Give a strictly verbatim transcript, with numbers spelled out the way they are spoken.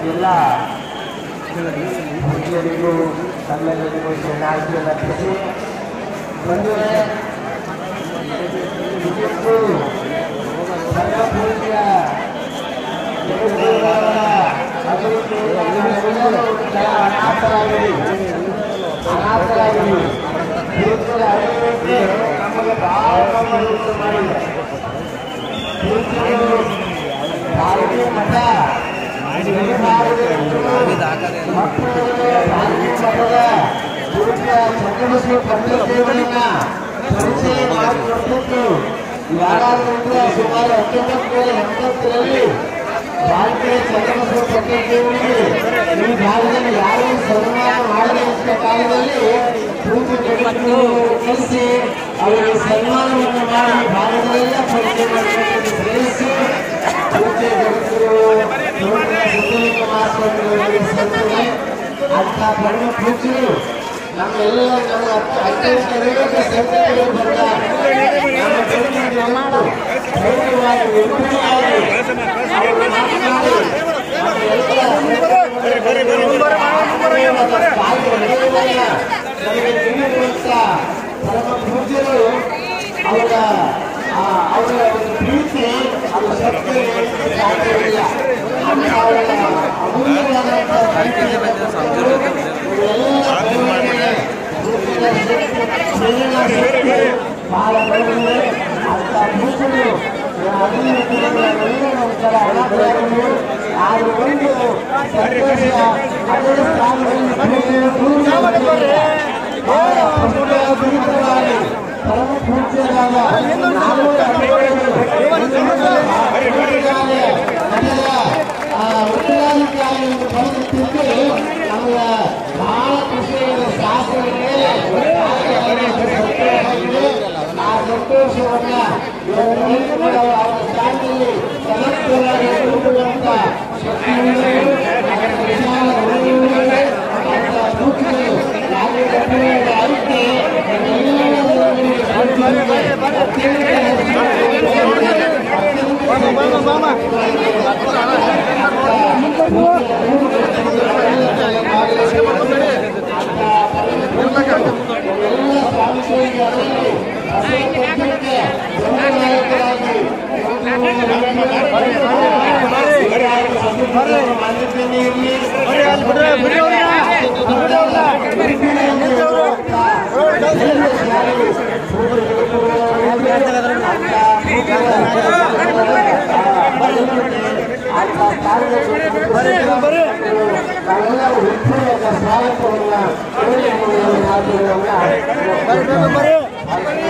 ಎಲ್ಲ ಹಿರಿಯರಿಗೂ ತಮ್ಮೆಲ್ಲರಿಗೂ ಶರಣಾರ್ಥಿಯನ್ನು ಅರ್ಪಿಸಿ ಬಂಧುಗಳೇ, ನಿಜಕ್ಕೂ ಸರ್ವಪೂಜ್ಯ ಜಗದ್ಗುರುಗಳವರ ಅಭಿವೃದ್ಧಿಯಿಂದ ನಾವೆಲ್ಲರೂ ಅನಾಥರಾಗಿರಿ ಅನಾಥರಾಗಿರಿ ಗುರುಗಳ ಅಭಿವೃದ್ಧಿ ನಮಗೆ ಬಹಳ ಉಂಟು ಮಾಡಿದೆ. ಗುರುಗಳು ಭಾರತೀಯ ಮಠ ಮಠದ ಗುರುಗಳ ಚಂದ್ರಬಸವ ಪಂಡಿತದೇವರನ್ನ ಪರಿಚಯ ಮಾಡಿಕೊಟ್ಟಿದ್ದು ಯಾರಾದರೂ ಸುಮಾರು ಹತ್ತೊಂಬತ್ತು ನೂರ ಎಂಬತ್ತರಲ್ಲಿ ಭಾರತೀಯ ಚಂದ್ರಬಸವ ಪಂಡಿತದೇವರಿಗೆ ಈ ಭಾಗದಲ್ಲಿ ಯಾರೂ ಸನ್ಮಾನ ಮಾಡದಂತ ಕಾಲದಲ್ಲಿ ಪೂಜೆ ಕಲಿಸಿ ಅವರಿಗೆ ಸನ್ಮಾನವನ್ನು ಮಾಡಿ ಭಾರತದೆಲ್ಲ ಪರಿಚಯ ಮಾಡಿಕೊಟ್ಟು ಶ್ರೇಯಸ್ಸು ಪೂಜೆ ಜಗದ್ಗುರು ಸಿದ್ಧಲಿಂಗ ಮಹಾಸ್ವಾಮಿಗಳಿಗೆ ಸಲ್ತದೆ. ಅಂಥ ಪರಮ ಪೂಜ್ಯರು ನಮ್ಮೆಲ್ಲ ನಮ್ಮ ಅತ್ಯಂತ ವೇದ ಸಂತರು ಬಂದ ನಮ್ಮ ಧೈರ್ಯವಾಗಿ ನಿರ್ಭಯವಾಗಿ ಅವರು ಮಾತನಾಡಿ ನಮಗೆ ತಿಳಿದಿರುವಂಥ ಪರಮ ಪೂಜ್ಯರು ಅವರ ಅವರ ಒಂದು ಪ್ರೀತಿ ಅದು ಸತ್ಯ ಸಾಧ್ಯವಿಲ್ಲ. ಅಂತ ಅವರ ಅಮೂಲ್ಯವಾದಂಥ ಬಹಳ ಬಡವರಿಗೆ ಅಂತ ಪೂಜ್ಯರು ಒಂಥರ ಅನಾಥರಾಗಲು ಆರು ಒಂದು ಸಂತೋಷ ಅದೇ ಸ್ಥಾನದಲ್ಲಿ ಬಹಳ ಪುಸ್ತಕವಾಗಿ ಪರಮ ಪೂಜ್ಯರಾದ ಉತ್ತರಾಧಿಕಾರಿ ಎಂದು ಬರೆದಿಟ್ಟಿದ್ದು ನಮಗೆ ಬಹಳ ಖುಷಿಯಾದ ಶಾಸನಕ್ಕೆ ಆ ಸಂತೋಷವನ್ನ ಅವರ ಸ್ಥಾನದಲ್ಲಿ ಸಮರ್ಥವಾಗಿ ಹುಡುಕುವಂತ ಶಕ್ತಿಯುಳ್ಳವರು ಐಕ್ಯ ಸ್ವಾಗತವನ್ನು